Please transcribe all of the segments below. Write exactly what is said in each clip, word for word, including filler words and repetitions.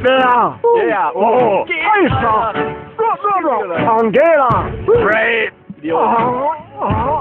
Yeah. Yeah. Oh. Aisha. Angela. Great. Oh. Oh.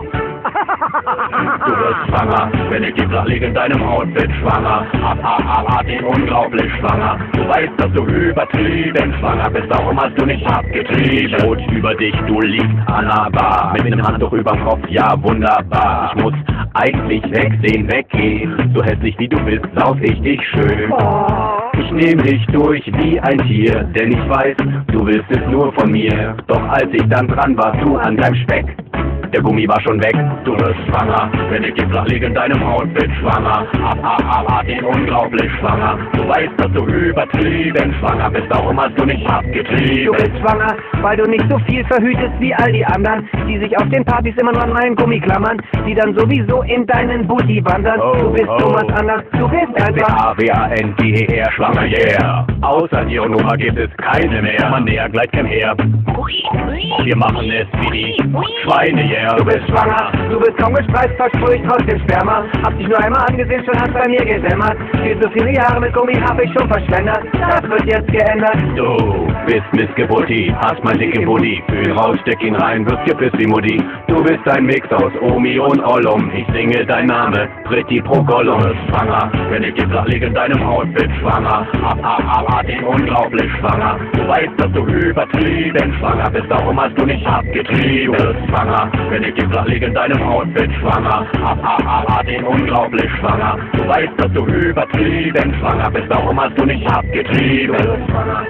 Du bist schwanger, wenn ich dich flach liege in deinem Outfit schwanger. Abartig, unglaublich schwanger. Du weißt, dass du übertrieben schwanger bist, darum hast du nicht abgetrieben. Rot über dich, du liegst an der Bar. Mit einem Handtuch überm Kopf, ja wunderbar. Ich muss eigentlich wegsehen, weggehen. So hässlich wie du bist, sauf ich dich schön. Ich nehme dich durch wie ein Tier, denn ich weiß, du willst es nur von mir. Doch als ich dann dran war, du an deinem Speck. Der Gummi war schon weg, du bist schwanger, wenn ich dir flach liege in deinem Outfit schwanger. Abartig, unglaublich schwanger. Du weißt, dass du übertrieben schwanger bist, darum hast du nicht abgetrieben. Du bist schwanger, weil du nicht so viel verhütest wie all die anderen, die sich auf den Partys immer nur an meinen Gummi klammern, die dann sowieso in deinen Booty wandern. Oh, du bist oh. Thomas anders, du bist einfach A W A N G E R schwanger, yeah. Außer dir und Nummer gibt es keine mehr. Man näher gleich kein Herb. Wir machen es wie die Schweine, yeah. Du bist schwanger, du bist kaum gespreizt, versprühe ich trotzdem Sperma. Hab dich nur einmal angesehen, schon hast bei mir gedämmert. Viel zu viele Jahre mit Gummi hab ich schon verschwendet. Das wird jetzt geändert. Du bist Missgeburti, hast mein dicke Buddy. Fühl raus, steck ihn rein, wirst gepisst wie Mutti. Du bist ein Mix aus Omi und Ollum. Ich singe dein Name, Pretty pro Gollum. Du bist schwanger, wenn ich dir flach liege in deinem Outfit schwanger. Abartig, unglaublich schwanger. Du weißt, dass du übertrieben schwanger bist, darum hast du nicht abgetrieben. Du bist schwanger, wenn ich dir flach liege in deinem Outfit schwanger. Abartig, unglaublich schwanger. Du weißt, dass du übertrieben schwanger bist, darum hast du nicht abgetrieben. Du bist schwanger.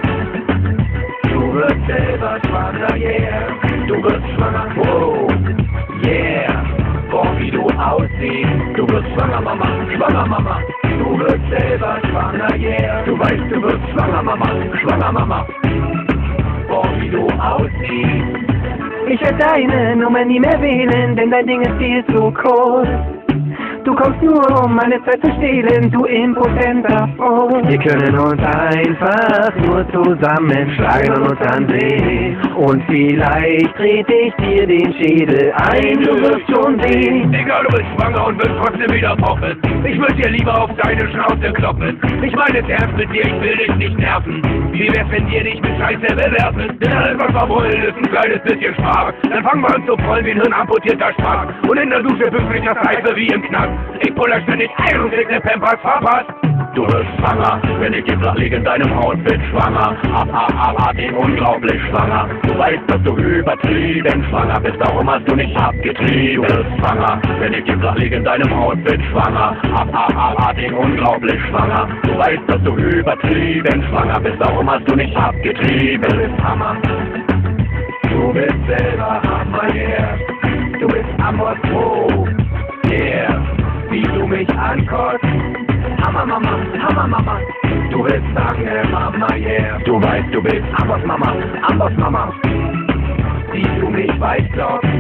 Du wirst selber schwanger, yeah. Du wirst schwanger, wow, yeah. Boah, wie du aussiehst. Du wirst schwanger, Mama, schwanger, Mama. Du wirst selber schwanger, yeah. Du weißt, du wirst schwanger, Mama, schwanger, Mama. Boah, wie du aussiehst. Ich werde deine Nummer nie mehr wählen, denn dein Ding ist viel zu groß. Du kommst nur, um meine Zeit zu stehlen, du impotenter Froh. Wir können uns einfach nur zusammenschlagen und uns ansehen. Und vielleicht dreht ich dir den Schädel ein, du wirst schon sehen. Digga, du bist schwanger und willst trotzdem wieder poppen. Ich will dir lieber auf deine Schnauze kloppen. Ich meine es ernst mit dir, ich will dich nicht nerven. Wie wär's, wenn dir nicht mit Scheiße bewerfen? Denn alles, was wir wollen, ist ein kleines bisschen Spaß. Dann fangen wir an zu voll wie ein hirnamputierter Spaß. Und in der Dusche pünktlich das Heiße wie im Knast. Ich puller ständig ein und krieg ne Pampers verpasst. Du bist schwanger, wenn ich dir flach liege in deinem Outfit schwanger. Abartig, unglaublich schwanger. Du weißt, dass du übertrieben schwanger bist, darum hast du nicht abgetrieben. Du bist schwanger, wenn ich dir flach liege in deinem Outfit schwanger. Abartig, unglaublich schwanger. Du weißt, dass du übertrieben schwanger bist, darum hast du nicht abgetrieben. Du bist Hammer. Du bist selber Hammer, yeah. Du bist Hammer, wow, yeah. Wie du mich ankotzt. Hammer, Mama, Hammer, Mama. Du bist lange Mama, yeah. Du weißt, du bist Ambos Mama, Ambos Mama. Wie du mich weißt,